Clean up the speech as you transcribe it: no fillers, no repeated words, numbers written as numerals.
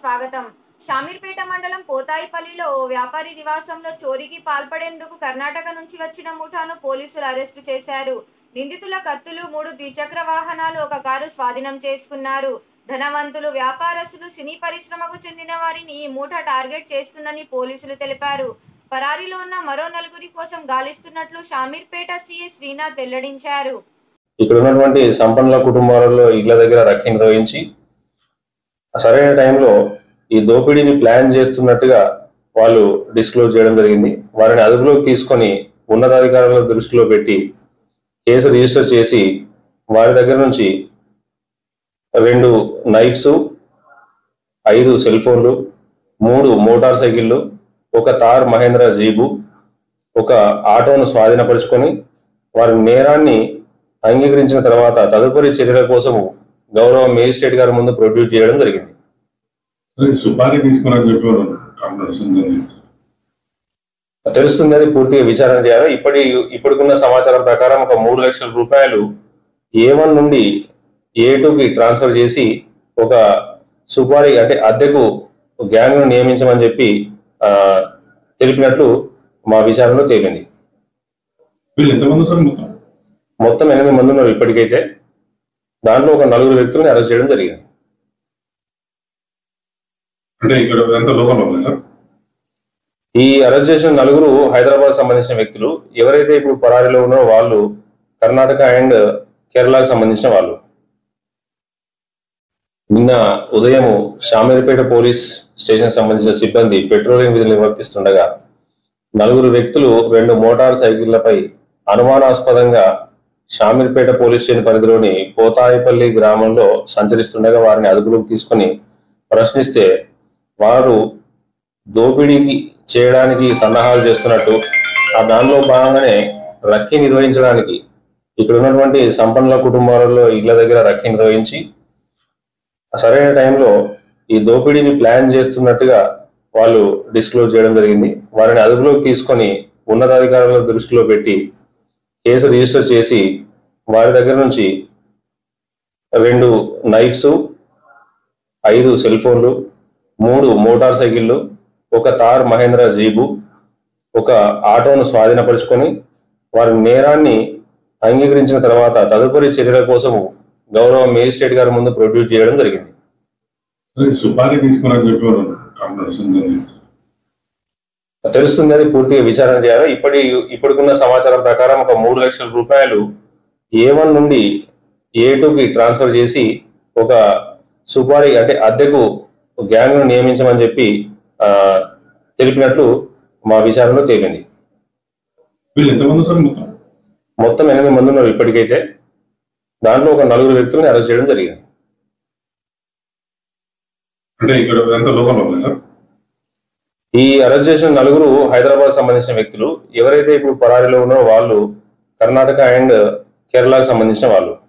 స్వాగతం. షామీర్పేట మండలం పోతాయిపల్లిలో ఓ వ్యాపారి నివాసంలో చోరీకి పాల్పడేందుకు కర్ణాటక నుంచి వచ్చిన ముఠాను పోలీసులు అరెస్టు చేశారు. నిందితుల కత్తులు, 3 ద్విచక్ర వాహనాలు, ఒక కారు స్వాధీనం చేసుకున్నారు. ధనవంతులు, వ్యాపారస్తులు, సినీ పరిశ్రమకు చెందిన వారిని ఈ ముఠా టార్గెట్ చేస్తుందని పోలీసులు తెలిపారు. పరారీలో ఉన్న మరో 4 కోసం గాలిస్తున్నట్లు షామీర్పేట సీఐ శ్రీనాథ్ వెల్లడించారు. ఇక్కడ ఉన్నటువంటి సంపన్నుల కుటుంబాలలో ఇళ్ల దగ్గర రక్షణ నిర్వహించి సరైన టైంలో ఈ దోపిడీని ప్లాన్ చేస్తున్నట్టుగా వాళ్ళు డిస్క్లోజ్ చేయడం జరిగింది. వారిని అదుపులోకి తీసుకొని ఉన్నతాధికారుల దృష్టిలో పెట్టి కేసు రిజిస్టర్ చేసి వారి దగ్గర నుంచి 2 నైఫ్స్, 5 సెల్ ఫోన్లు, 3 మోటార్ సైకిళ్ళు, ఒక థార్ మహేంద్ర జీబు, ఒక ఆటోను స్వాధీనపరుచుకొని వారి నేరాన్ని అంగీకరించిన తర్వాత తదుపరి చర్యల కోసం గౌరవ మేజిస్ట్రేట్ గారి ముందు ప్రొడ్యూస్ చేయడం జరిగింది. తెలుస్తుంది, అది పూర్తిగా విచారణ చేయాలి. ఇప్పటికున్న సమాచారం ప్రకారం ఒక 3 లక్షల రూపాయలు A1 నుండి A2కి ట్రాన్స్ఫర్ చేసి ఒక సుపారీ అంటే అద్దెకు గ్యాంగ్ను నియమించమని చెప్పి తెలిపినట్లు మా విచారణలో తేలింది. మొత్తం 8 మంది ఉన్నారు ఇప్పటికైతే. దాంట్లో ఒక 4 వ్యక్తులను అరెస్ట్ చేయడం జరిగింది. ఈ అరెస్ట్ చేసిన 4 హైదరాబాద్ సంబంధించిన వ్యక్తులు. ఎవరైతే ఇప్పుడు పరారీలో ఉన్నారో వాళ్ళు కర్ణాటక అండ్ కేరళకు సంబంధించిన వాళ్ళు. నిన్న ఉదయం షామీర్పేట పోలీస్ స్టేషన్ సంబంధించిన సిబ్బంది పెట్రోలింగ్ విధులు నిర్వర్తిస్తుండగా 4 వ్యక్తులు 2 మోటార్ సైకిళ్లపై అనుమానాస్పదంగా షామీర్పేట పోలీస్ స్టేషన్ పరిధిలోని పోతాయిపల్లి గ్రామంలో సంచరిస్తుండగా వారిని అదుపులోకి తీసుకుని ప్రశ్నిస్తే వారు దోపిడీకి చేయడానికి సన్నాహాలు చేస్తున్నట్టు, ఆ దానిలో భాగంగానే రక్కీ నిర్వహించడానికి ఇక్కడ ఉన్నటువంటి సంపన్నుల కుటుంబాలలో ఇళ్ల దగ్గర రక్కీ నిర్వహించి సరైన టైంలో ఈ దోపిడీని ప్లాన్ చేస్తున్నట్టుగా వాళ్ళు డిస్క్లోజ్ చేయడం జరిగింది. వారిని అదుపులోకి తీసుకొని ఉన్నతాధికారుల దృష్టిలో పెట్టి కేసు రిజిస్టర్ చేసి వారి దగ్గర నుంచి 2 నైఫ్స్, 5 సెల్ ఫోన్లు, 3 మోటార్ సైకిళ్ళు, ఒక థార్ మహేంద్ర జీబు, ఒక ఆటోను స్వాధీనపరుచుకొని వారి నేరాన్ని అంగీకరించిన తర్వాత తదుపరి చర్యల కోసం గౌరవ మేజిస్ట్రేట్ గారి ముందు ప్రొడ్యూస్ చేయడం జరిగింది. తెలుస్తుంది, అది పూర్తిగా విచారణ చేయాలి. ఇప్పటికున్న సమాచారం ప్రకారం ఒక 3 లక్షల రూపాయలు A1 నుండి A2కి ట్రాన్స్ఫర్ చేసి ఒక సుపారీ అంటే అద్దెకు గ్యాంగ్ను నియమించమని చెప్పి తెలిపినట్లు మా విచారణలో తేలింది. మొత్తం 8 మంది ఉన్నారు ఇప్పటికైతే. దాంట్లో ఒక 4 వ్యక్తులను అరెస్ట్ చేయడం జరిగింది. ఈ అరెస్ట్ చేసిన 4 హైదరాబాద్ సంబంధించిన వ్యక్తులు. ఎవరైతే ఇప్పుడు పరారీలో ఉన్నారో వాళ్ళు కర్ణాటక అండ్ కేరళకు సంబంధించిన వాళ్ళు.